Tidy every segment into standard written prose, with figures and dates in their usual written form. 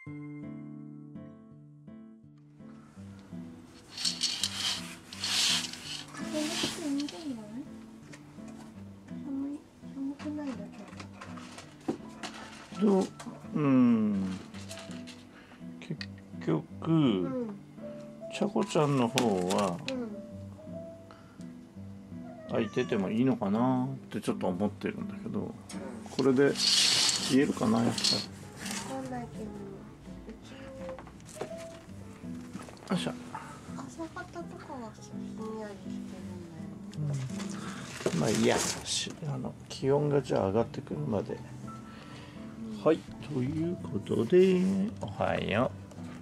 結局、ちゃこちゃんの方は、開いててもいいのかなってちょっと思ってるんだけど、これで言えるかな、やっぱり。よいしょ。 朝方とかはひんやりしてるんだよ。 まあいいや、気温がじゃあ上がってくるまで。はい、ということで、おはよ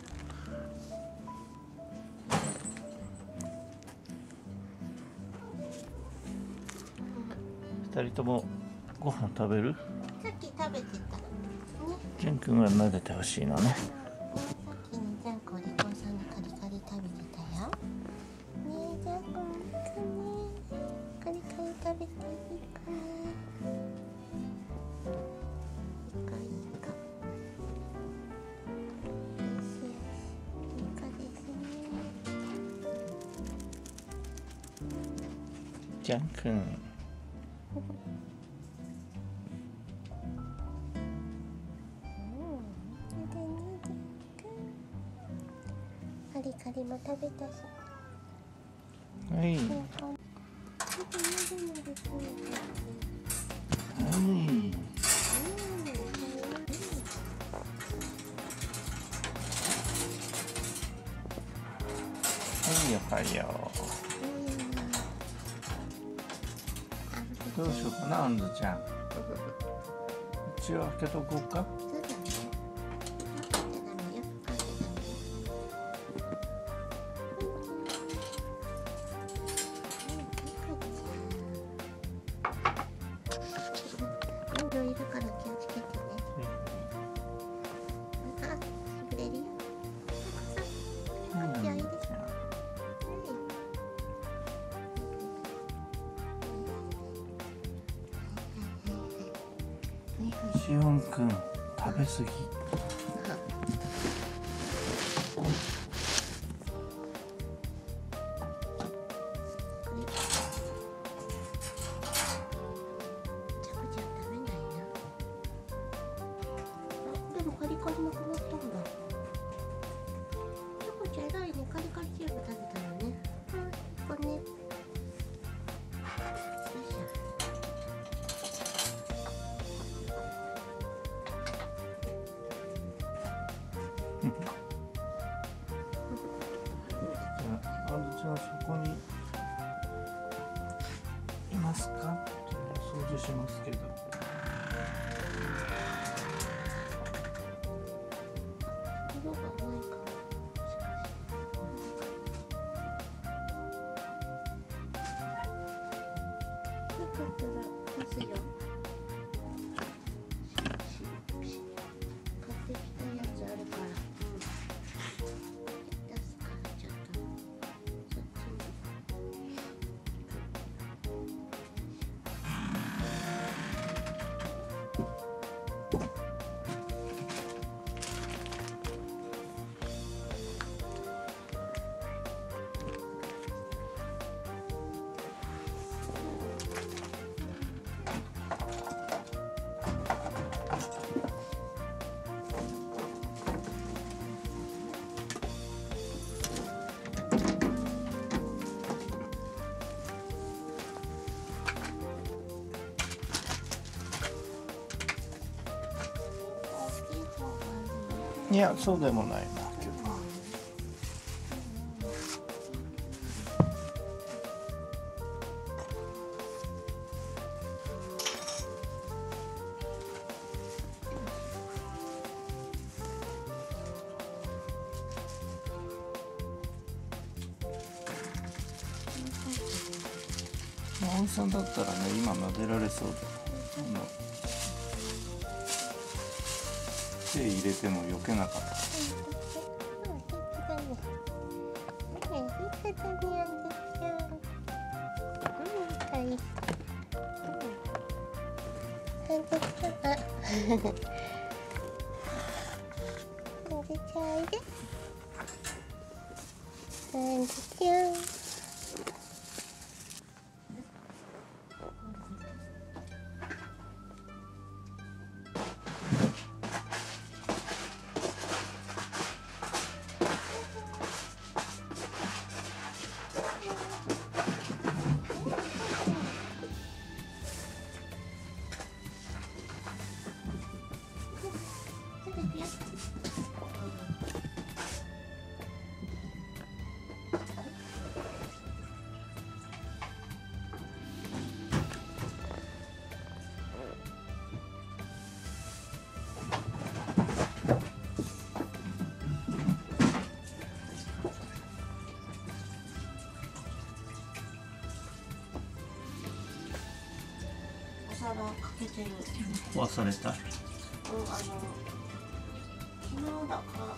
う。2人ともご飯食べる？ さっき食べてた。 ジュン君は撫でてほしいのね。 さっきね、ジャンコお利口さんがカリカリ食べてたよ。ねえ、ジャンコもカリカリ食べていいかね。いいかいいか。よしよし、いいかですね。 ジャン君。 カリカリも食べたし。 はい。はい。おはよう。どうしようかな、あんずちゃん。一応開けとこうか。 いるから気をつけてね。あ、滑り。気合いです。 しおんくん、食べ過ぎ。 カリカリなくなったんだ。チョコちゃん偉いね。カリカリ全部食べたのね。これね。よいしょ。 じゃあ、あんずちゃんそこにいますか？掃除しますけど。 色がないかな。よかったら出すよ。買ってきたやつあるから。出すからちょっとそっちに。 いや、そうでもないなけど。葵さんだったらね、今撫でられそうだ。手入れても避けなかった。 ちゃんおいで。あんずちゃん。お皿かけてる。 壊された。 昨日だか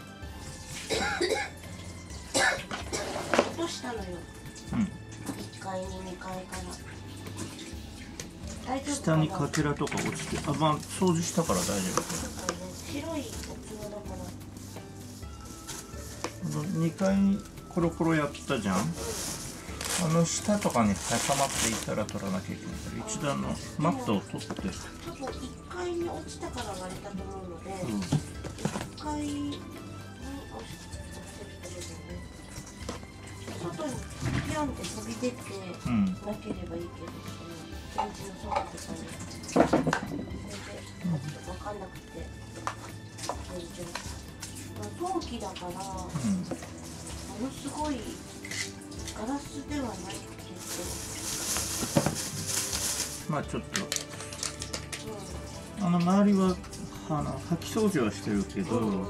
落としたのよ。 うん。 1階に2階から。大丈夫か下な。 にかけらとか落ちて、あ、まあ掃除したから大丈夫。 白い器だから。 2階コロコロやったじゃん。下とかに挟まっていたら取らなきゃいけないから、一段のマットを取って。 多分1階に落ちたから割れたと思うので、 うん、 1階に落ちてるのね。外にピョンって飛び出てうん、 なければいいけど、そのベンチのそばとかにそれで分かんなくて陶器だから、ものすごいガラスではないけど、 まあちょっとうん、 周りは掃き掃除はしてるけど、 うんうん、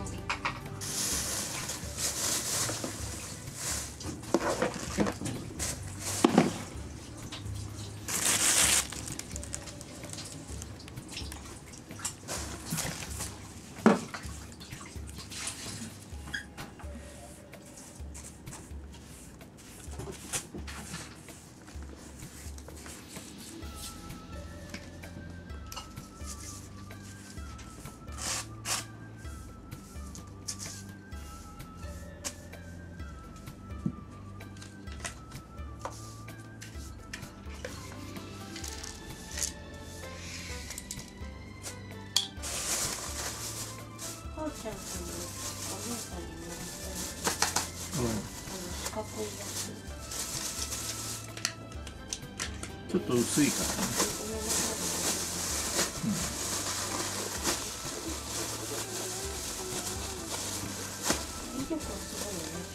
父ちゃんとのお姉さんにもらった四角いやつ。 ちょっと薄いからね。 威力はすごいよね。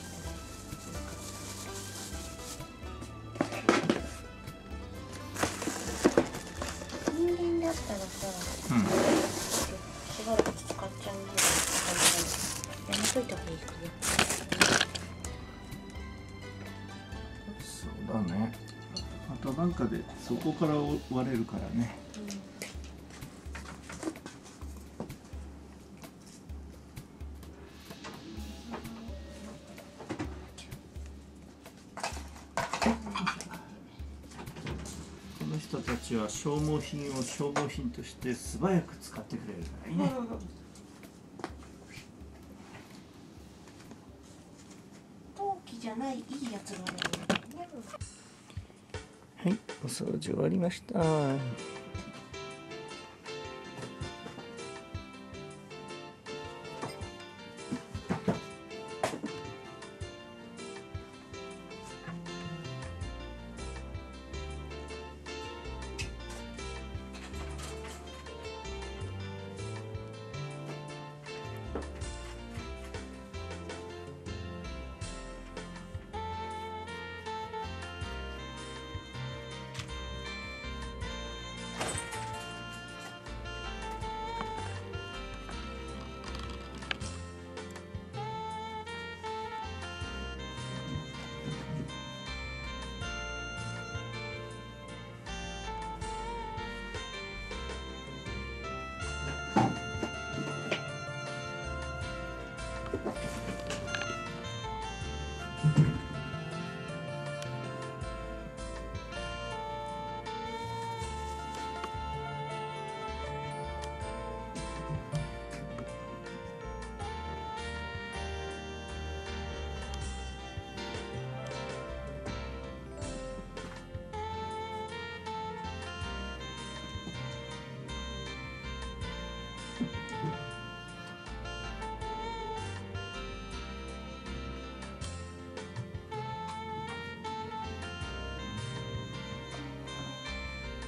人間だったらさ、 うん、 しばらく使っちゃうような感じでやめといた方がいいかな。 そうだね。あとなんかでそこから割れるからね。この人たちは消耗品を消耗品として素早く使ってくれるからいいね。 陶器じゃないいいやつがあるんだよね。 はい、お掃除終わりました。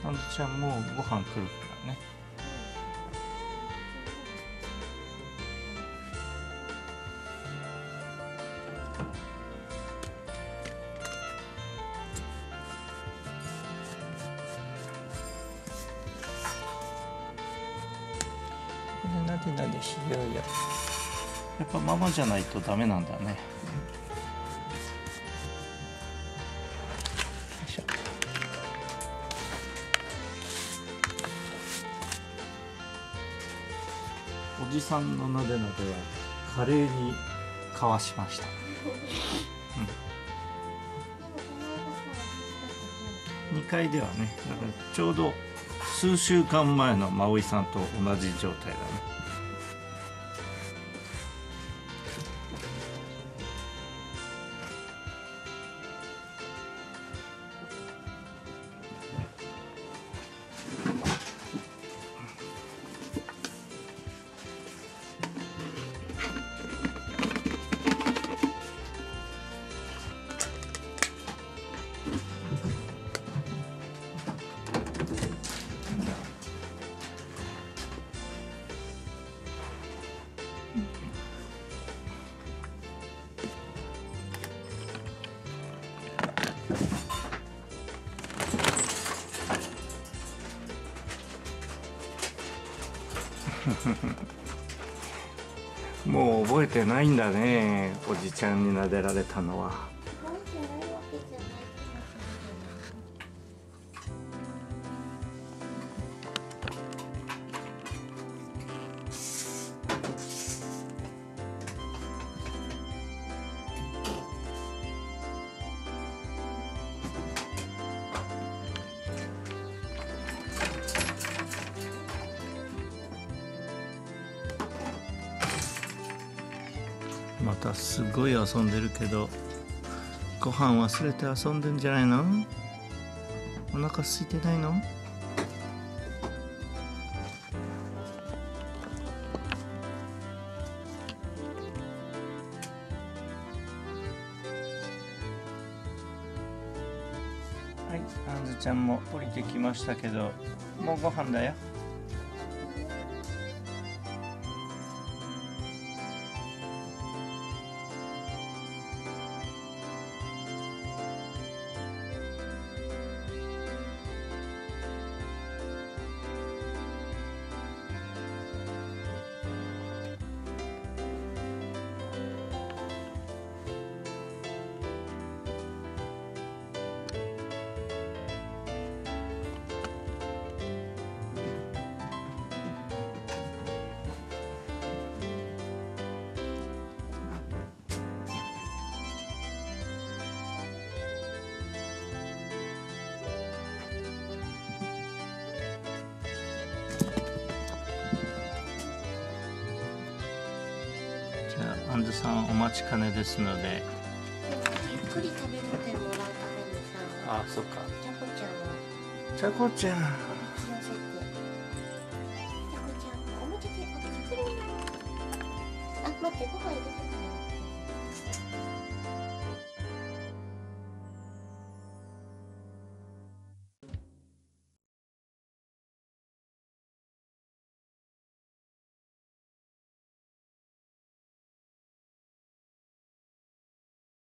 あんずちゃんもご飯来るからね。これなでなでしようよ。やっぱママじゃないとダメなんだね。よいしょ。おじさんのなでなでは華麗にかわしました。2階ではね、だからちょうど数週間前のマオイさんと同じ状態だね。もう覚えてないんだね、おじちゃんに撫でられたのは。 覚えてないわけじゃないまたすごい遊んでるけど、ご飯忘れて遊んでんじゃないの？お腹空いてないの？はい、あんずちゃんも降りてきましたけど、もうご飯だよ。じゃあ、あんずさんお待ちかねですので。 ゆっくり食べてもらうためにさ、 あ、そっか。 ちゃこちゃんはちゃこちゃん。 おびき寄せて、ちゃこちゃんおもちゃでおびき来るよ。あ、待って、ご飯入れて。